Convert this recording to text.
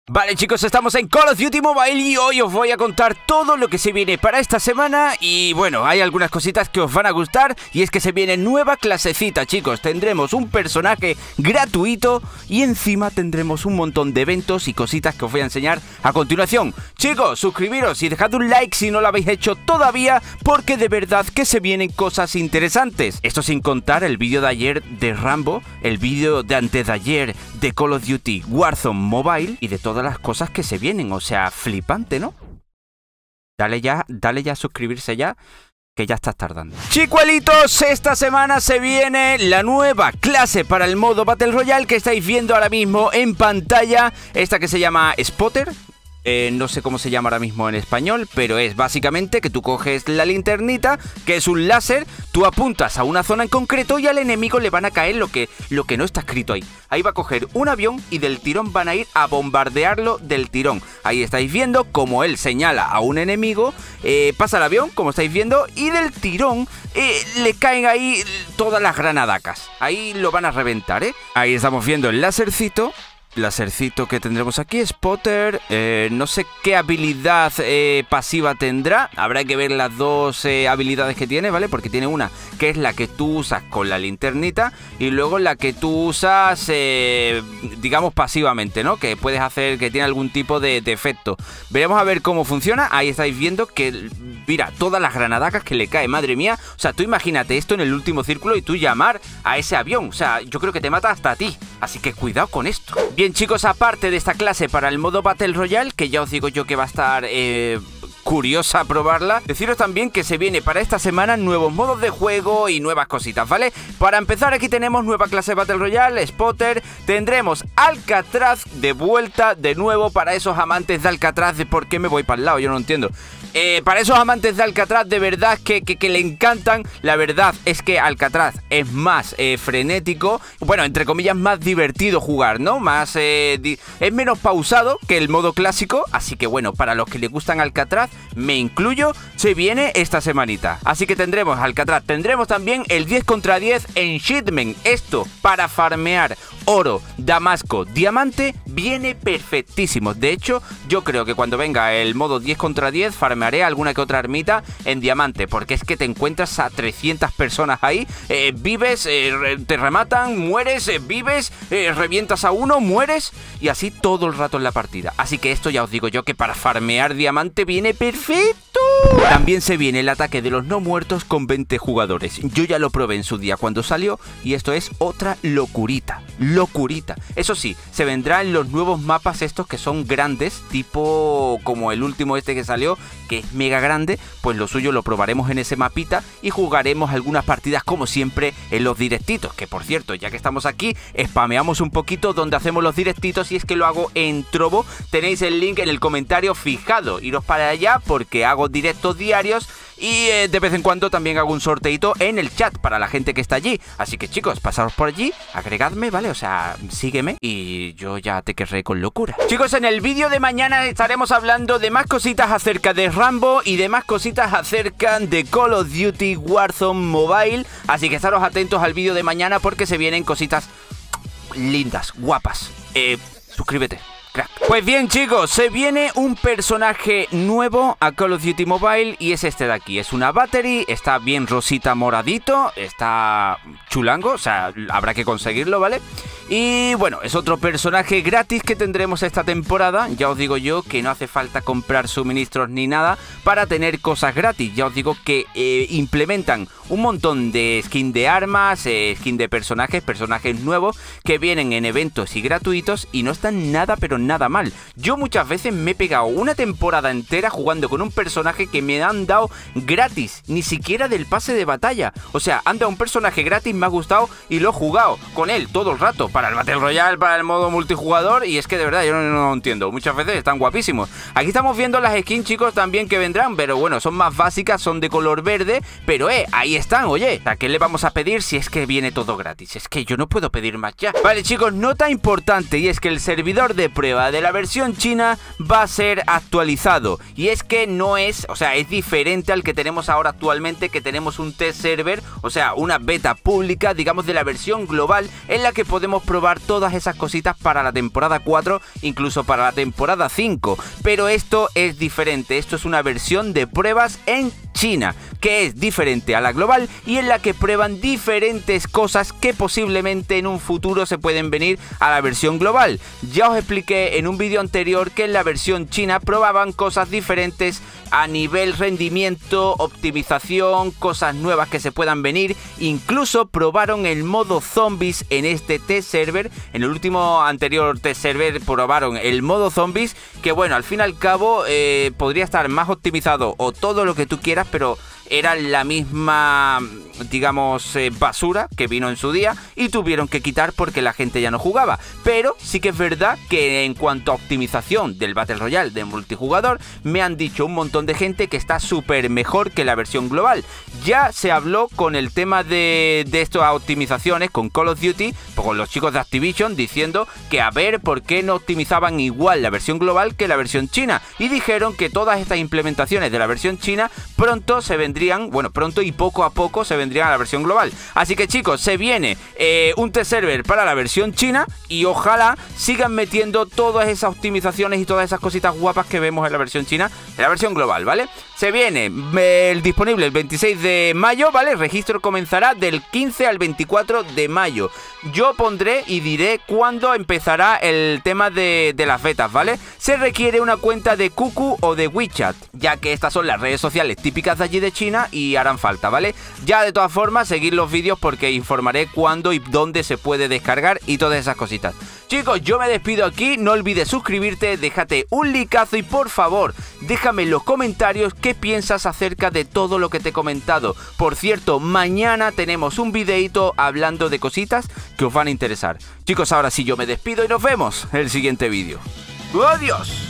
Vale chicos, estamos en Call of Duty Mobile y hoy os voy a contar todo lo que se viene para esta semana. Y bueno, hay algunas cositas que os van a gustar. Y es que se viene nueva clasecita, chicos. Tendremos un personaje gratuito y encima tendremos un montón de eventos y cositas que os voy a enseñar a continuación. Chicos, suscribiros y dejad un like si no lo habéis hecho todavía, porque de verdad que se vienen cosas interesantes. Esto sin contar el vídeo de ayer de Rambo, el vídeo de antes de ayer de Call of Duty Warzone Mobile y de todas las cosas que se vienen. O sea, flipante, ¿no? Dale ya a suscribirse ya, que ya estás tardando. Chicuelitos, esta semana se viene la nueva clase para el modo Battle Royale que estáis viendo ahora mismo en pantalla. Esta que se llama Spotter. No sé cómo se llama ahora mismo en español, pero es básicamente que tú coges la linternita, que es un láser, tú apuntas a una zona en concreto y al enemigo le van a caer lo que no está escrito ahí. Ahí va a coger un avión y del tirón van a ir a bombardearlo del tirón. Ahí estáis viendo como él señala a un enemigo, pasa el avión, como estáis viendo, y del tirón le caen ahí todas las granadacas. Ahí lo van a reventar, ¿eh? Ahí estamos viendo el lásercito que tendremos aquí, Spotter. No sé qué habilidad pasiva tendrá. Habrá que ver las dos habilidades que tiene, ¿vale? Porque tiene una que es la que tú usas con la linternita y luego la que tú usas, digamos, pasivamente, ¿no? Que puedes hacer, que tiene algún tipo de efecto. Veremos a ver cómo funciona. Ahí estáis viendo que, mira, todas las granadacas que le cae, madre mía. O sea, tú imagínate esto en el último círculo y tú llamar a ese avión. O sea, yo creo que te mata hasta a ti. Así que cuidado con esto. Bien chicos, aparte de esta clase para el modo Battle Royale, que ya os digo yo que va a estar curiosa probarla, deciros también que se viene para esta semana nuevos modos de juego y nuevas cositas, ¿vale? Para empezar, aquí tenemos nueva clase Battle Royale, Spotter. Tendremos Alcatraz de vuelta de nuevo para esos amantes de Alcatraz. ¿De por qué me voy para el lado? Yo no entiendo. Para esos amantes de Alcatraz, de verdad que le encantan. La verdad es que Alcatraz es más frenético, bueno, entre comillas, más divertido jugar, ¿no? Más es menos pausado que el modo clásico. Así que bueno, para los que les gustan Alcatraz, me incluyo, se viene esta semanita. Así que tendremos Alcatraz, tendremos también el 10 contra 10 en Shipment. Esto para farmear oro, damasco, diamante, viene perfectísimo. De hecho, yo creo que cuando venga el modo 10 contra 10 farmearé alguna que otra ermita en diamante, porque es que te encuentras a 300 personas ahí, vives, te rematan, mueres, vives, revientas a uno, mueres, y así todo el rato en la partida. Así que esto ya os digo yo que para farmear diamante viene perfecto. También se viene el ataque de los no muertos con 20 jugadores. Yo ya lo probé en su día cuando salió y esto es otra locurita. Eso sí, se vendrá en los nuevos mapas estos que son grandes, tipo como el último este que salió, que es mega grande. Pues lo suyo lo probaremos en ese mapita y jugaremos algunas partidas como siempre en los directitos. Que por cierto, ya que estamos aquí, spameamos un poquito donde hacemos los directitos, y es que lo hago en Trovo. Tenéis el link en el comentario fijado, iros para allá porque hago directos diarios. Y de vez en cuando también hago un sorteito en el chat para la gente que está allí. Así que chicos, pasaros por allí, agregadme, ¿vale? O sea, sígueme y yo ya te querré con locura. Chicos, en el vídeo de mañana estaremos hablando de más cositas acerca de Rambo y de más cositas acerca de Call of Duty Warzone Mobile. Así que estaros atentos al vídeo de mañana porque se vienen cositas lindas, guapas. Suscríbete. Pues bien chicos, se viene un personaje nuevo a Call of Duty Mobile y es este de aquí. Es una battery, está bien rosita moradito, está chulango, o sea, habrá que conseguirlo, ¿vale? Y bueno, es otro personaje gratis que tendremos esta temporada. Ya os digo yo que no hace falta comprar suministros ni nada para tener cosas gratis. Ya os digo que implementan un montón de skin de armas, skin de personajes nuevos que vienen en eventos y gratuitos y no están nada pero nada mal. Yo muchas veces me he pegado una temporada entera jugando con un personaje que me han dado gratis, ni siquiera del pase de batalla. O sea, han dado un personaje gratis, me ha gustado y lo he jugado con él todo el rato, para el Battle Royale, para el modo multijugador, y es que de verdad yo no entiendo. Muchas veces están guapísimos. Aquí estamos viendo las skins, chicos, también que vendrán, pero bueno, son más básicas, son de color verde, pero ahí están, oye. ¿A qué le vamos a pedir si es que viene todo gratis? Es que yo no puedo pedir más ya. Vale, chicos, nota importante, y es que el servidor de prueba de la versión china va a ser actualizado, y es que no es, o sea, es diferente al que tenemos ahora actualmente, que tenemos un test server, o sea, una beta pública, digamos, de la versión global en la que podemos probar todas esas cositas para la temporada 4, incluso para la temporada 5. Pero esto es diferente, esto es una versión de pruebas en China, que es diferente a la global y en la que prueban diferentes cosas que posiblemente en un futuro se pueden venir a la versión global. Ya os expliqué en un vídeo anterior que en la versión china probaban cosas diferentes a nivel rendimiento, optimización, cosas nuevas que se puedan venir. Incluso probaron el modo zombies en este test server. En el último anterior test server probaron el modo zombies, que bueno, al fin y al cabo podría estar más optimizado o todo lo que tú quieras, pero era la misma, digamos, basura que vino en su día y tuvieron que quitar porque la gente ya no jugaba. Pero sí que es verdad que en cuanto a optimización del Battle Royale de multijugador, me han dicho un montón de gente que está súper mejor que la versión global. Ya se habló con el tema de estas optimizaciones con Call of Duty, con los chicos de Activision, diciendo que a ver por qué no optimizaban igual la versión global que la versión china. Y dijeron que todas estas implementaciones de la versión china pronto se vendrían, bueno, pronto y poco a poco se vendrían a la versión global. Así que chicos, se viene un test server para la versión china y ojalá sigan metiendo todas esas optimizaciones y todas esas cositas guapas que vemos en la versión china, en la versión global, ¿vale? Se viene disponible el 26 de mayo, ¿vale? El registro comenzará del 15 al 24 de mayo. Yo pondré y diré cuándo empezará el tema de las betas, ¿vale? Se requiere una cuenta de QQ o de WeChat, ya que estas son las redes sociales típicas de allí de China y harán falta, ¿vale? Ya de todas formas, seguid los vídeos porque informaré cuándo y dónde se puede descargar y todas esas cositas. Chicos, yo me despido aquí, no olvides suscribirte, déjate un likeazo y por favor, déjame en los comentarios qué piensas acerca de todo lo que te he comentado. Por cierto, mañana tenemos un videito hablando de cositas que os van a interesar. Chicos, ahora sí yo me despido y nos vemos en el siguiente vídeo. ¡Adiós!